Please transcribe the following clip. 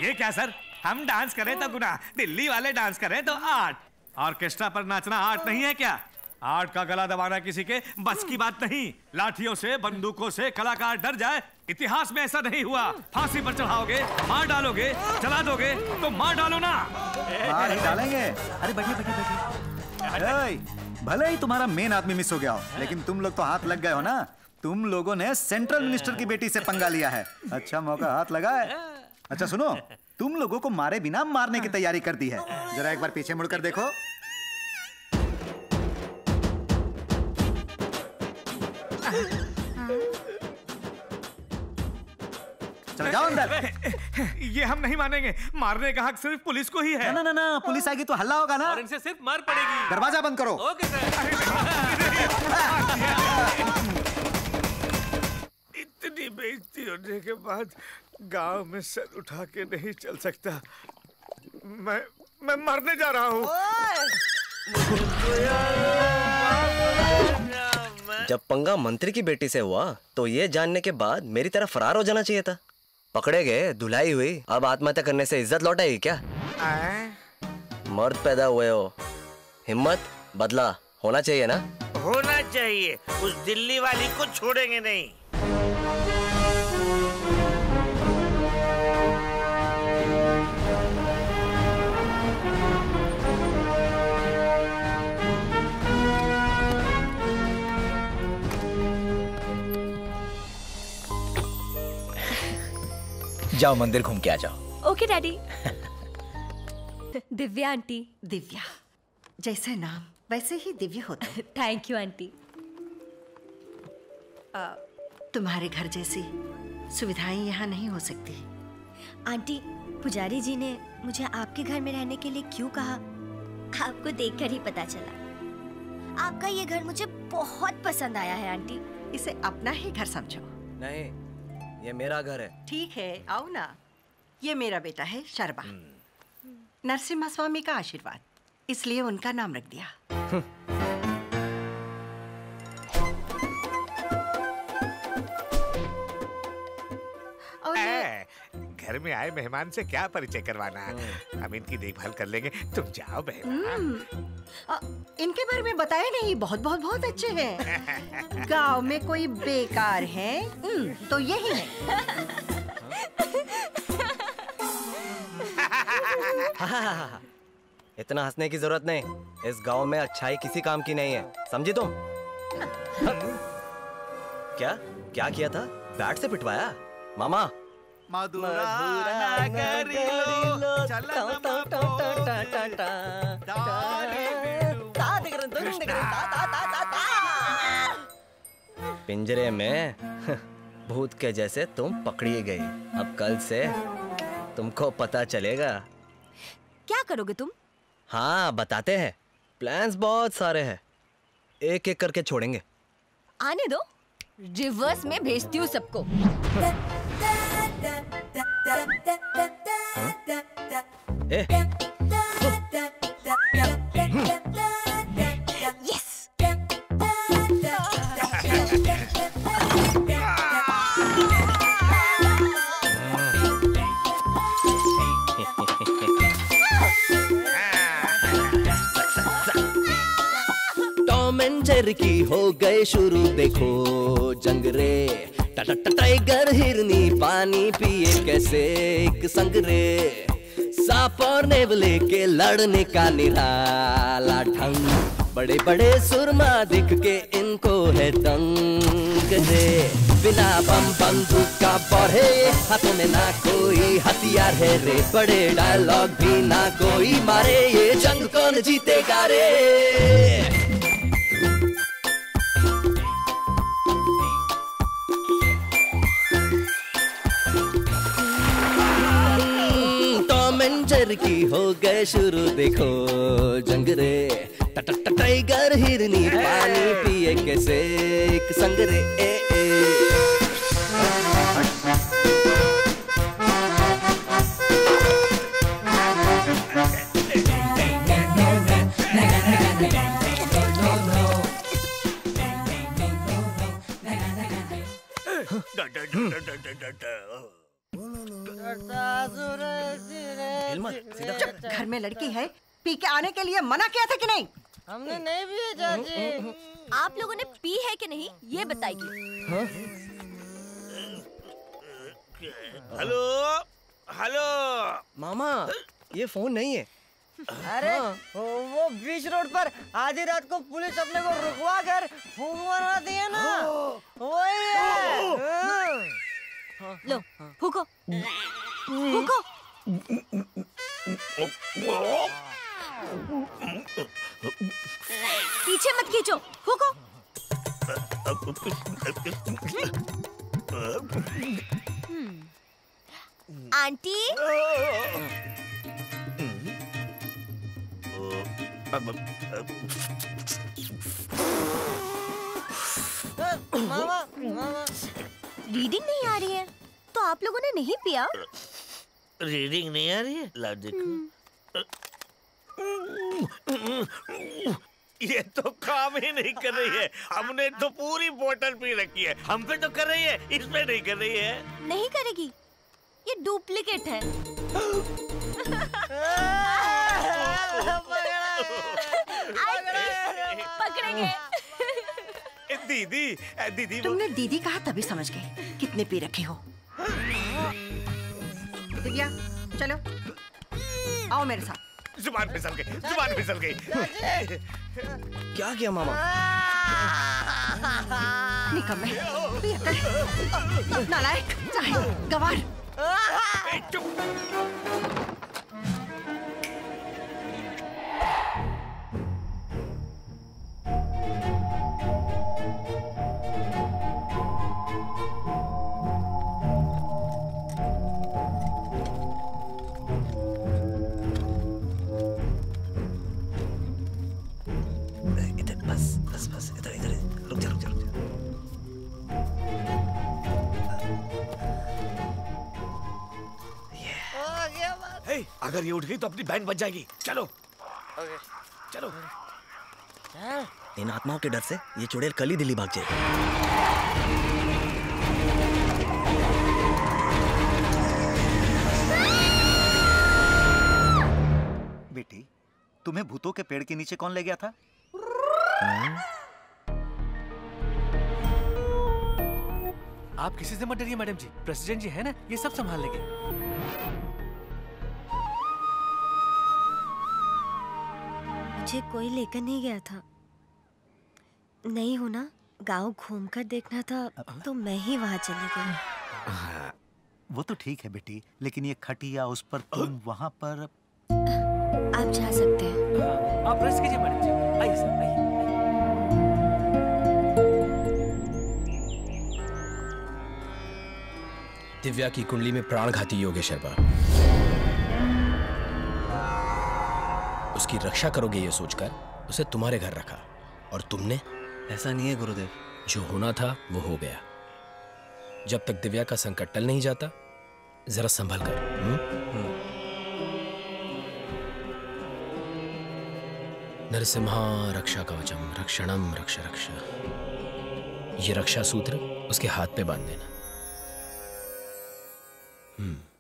ये क्या सर, हम डांस करें तो गुनाह, दिल्ली वाले डांस करें तो आर्ट। ऑर्केस्ट्रा पर नाचना आर्ट नहीं है क्या? आर्ट का गला दबाना किसी के बस की बात नहीं। लाठियों से, बंदूकों से कलाकार डर जाए, इतिहास में ऐसा नहीं हुआ। फांसी पर चढ़ाओगे, मार डालोगे, जला दोगे तो मार डालो ना। मार डालेंगे। अरे बैठिए बैठिए बैठिए। भले ही तुम्हारा मेन आदमी मिस हो गया हो, लेकिन तुम लोग तो हाथ लग गए हो ना। तुम लोगों ने सेंट्रल मिनिस्टर की बेटी से पंगा लिया है। अच्छा मौका हाथ लगा है। अच्छा सुनो, तुम लोगों को मारे बिना मारने की तैयारी कर दी है। जरा एक बार पीछे मुड़कर देखो। चल जाओ अंदर। ये हम नहीं मानेंगे, मारने का हक सिर्फ पुलिस को ही है। ना ना ना, पुलिस आएगी तो हल्ला होगा ना। और इनसे सिर्फ मार पड़ेगी। दरवाजा बंद करो। Okay sir. इतनी बेइज्जती होने के बाद गांव में सर उठा के नहीं चल सकता। मैं मरने जा रहा हूँ। जब पंगा मंत्री की बेटी से हुआ तो ये जानने के बाद मेरी तरह फरार हो जाना चाहिए था। पकड़े गए, धुलाई हुई, अब आत्महत्या करने से इज्जत लौटाएगी क्या? मर्द पैदा हुए हो, हिम्मत बदला होना चाहिए ना। होना चाहिए। उस दिल्ली वाली को छोड़ेंगे नहीं। जाओ मंदिर घूम के आ जाओ। Okay daddy. Divya aunty. Divya, जैसे नाम वैसे ही दिव्य होता है। Thank you aunty. तुम्हारे घर जैसी सुविधाएं यहाँ नहीं हो सकती। आंटी, पुजारी जी ने मुझे आपके घर में रहने के लिए क्यों कहा, आपको देखकर ही पता चला। आपका ये घर मुझे बहुत पसंद आया है आंटी। इसे अपना ही घर समझो। नहीं, ये मेरा घर है। ठीक है, आओ ना। ये मेरा बेटा है शर्मा। नरसिम्हा स्वामी का आशीर्वाद, इसलिए उनका नाम रख दिया। घर में आए मेहमान से क्या परिचय करवाना है, हम इनकी देखभाल कर लेंगे। तुम जाओ बहन। इनके बारे में बताया नहीं, बहुत बहुत बहुत अच्छे हैं। गांव में कोई बेकार है तो यही है। इतना हंसने की जरूरत नहीं। इस गांव में अच्छाई किसी काम की नहीं है, समझी तुम? क्या क्या किया था? बैट से पिटवाया? मामा पिंजरे में भूत के जैसे तुम पकड़ी गई। अब कल से तुमको पता चलेगा। क्या करोगे तुम? हाँ बताते हैं, प्लान्स बहुत सारे हैं, एक एक करके छोड़ेंगे। आने दो, रिवर्स में भेजती हूँ सबको। यस। टॉम एंड जेरी की हो गए शुरू, देखो जंग रे। टाइगर हिरनी पानी पिए कैसे एक संग रे। सांप और नेवले के लड़ने का निराला ढंग, बड़े बड़े सुरमा दिख के इनको है दंग रे। बिना बम बंदूक का बढ़े, हाथों में ना कोई हथियार है रे। बड़े डायलॉग भी ना कोई मारे, ये जंग कौन जीतेगा रे। की हो गए शुरू, देखो जंग रे। टाइगर हिरनी पानी पिए कैसे एक संग रे। घर में लड़की है, पी के आने के लिए मना किया था कि नहीं? हमने नहीं पिया चाची। आप लोगों ने पी है कि नहीं ये बताइए। हेलो हेलो मामा ये फोन नहीं है। अरे वो बीच रोड पर आधी रात को पुलिस अपने को रुकवा कर फूंक मरवाती है ना, वही है। लो फूको फूको। पीछे मत खींचो, फूको। आंटी मामा मामा रीडिंग नहीं आ रही है तो आप लोगों ने नहीं पिया? रीडिंग नहीं आ रही है? ला देखो। ये तो काम ही नहीं कर रही है। हमने तो पूरी बोतल पी रखी है, हम पे तो कर रही है, इस पे नहीं कर रही है। नहीं करेगी, ये डुप्लीकेट है। पकड़ेंगे। दीदी दीदी तुमने दीदी कहा तभी समझ गए कितने पी रखे हो। दिव्या चलो आओ मेरे साथ। जुबान फिसल गई, जुबान फिसल गई। क्या किया मामा? निकम्मे, नालायक, गवार। अगर ये उठ गई तो अपनी बैंड बच जाएगी। चलो चलो। इन आत्माओं के डर से ये चुड़ैल कल ही दिल्ली भाग जाएगी। बेटी, तुम्हें भूतों के पेड़ के नीचे कौन ले गया था? आप किसी से मत डरिए मैडम जी, प्रेसिडेंट जी है ना, ये सब संभाल लेंगे। मुझे कोई लेकर नहीं गया था। नहीं हो ना, गांव घूमकर देखना था तो मैं ही वहां चली गई। वो तो ठीक है बेटी, लेकिन ये खटिया उस पर तुम वहां पर। आप जा सकते हैं। आप रेस्ट कीजिए मैडम जी, आइए सर आइए। दिव्या की कुंडली में प्राणघाती योग है शर्मा। उसकी रक्षा करोगे ये सोचकर उसे तुम्हारे घर रखा, और तुमने? ऐसा नहीं है गुरुदेव। जो होना था वो हो गया। जब तक दिव्या का संकट टल नहीं जाता, जरा संभल कर। नरसिम्हा रक्षा कवचम रक्षणम रक्ष रक्ष। ये रक्षा सूत्र उसके हाथ पे बांध देना।